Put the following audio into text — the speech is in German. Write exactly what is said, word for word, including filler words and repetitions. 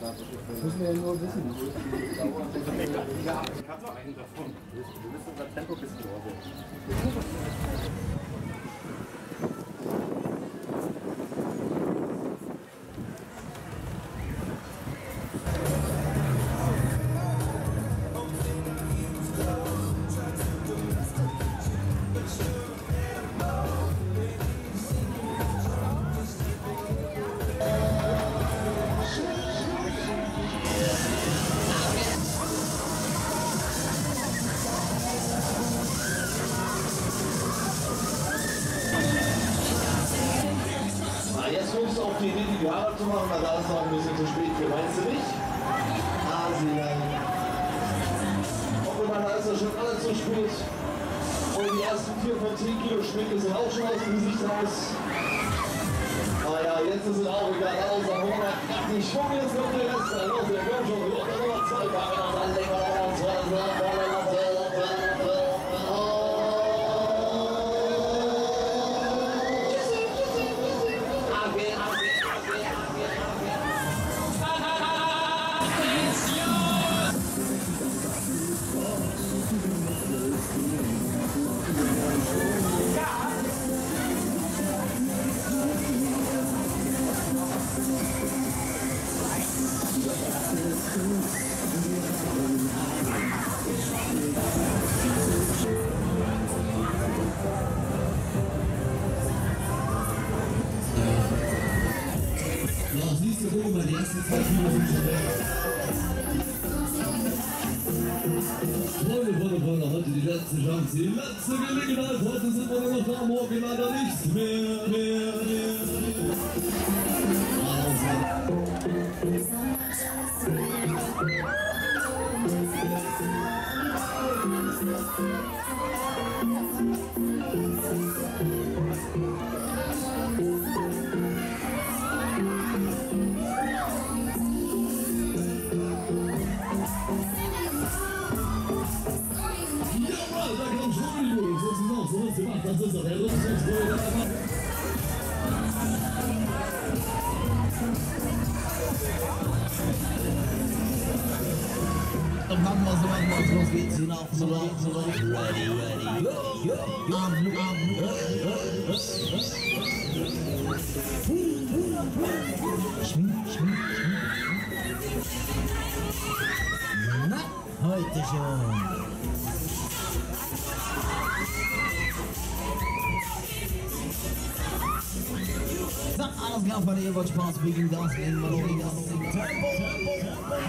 Müssen wir ja nur wissen. Ich hab noch einen davon. Du bist unser Tempo ein bisschen drüber. Jetzt kommst du auf die Idee, die Haare zu machen, weil da ist noch ein bisschen zu spät für, meinst du nicht? Asien. Und da ist ja schon alles zu spät. Und die ersten vier von zehn Kilo Schminke sind auch schon aus dem Gesicht raus. Aber ja, jetzt ist es auch egal, außer Hunger. Die Schwung, jetzt kommt der Rest. Los, der kommt schon. Wir haben noch zwei Tage, noch ein länger, noch zwei Tage. Siehst du, guck mal, die ersten zwei Kilo sind schon weg. Freunde, Freunde, Freunde, heute die letzte Chance, die letzte Gelegenheit. Heute sind wir noch da, morgen leider nichts mehr, mehr, mehr. Das ist doch der Rüstungsbruder. Dann machen wir so, machen wir uns, los geht's hinauf, so laut, so laut. Ready, ready, go, go. Arm, Arm, Schmied, Schmied, Schmied. Na, heute schon. So, alles klar, Freunde, ihr wollt Spaß, wir gehen Gas, legen wir legen Gas. Tempo, Tempo, Tempo.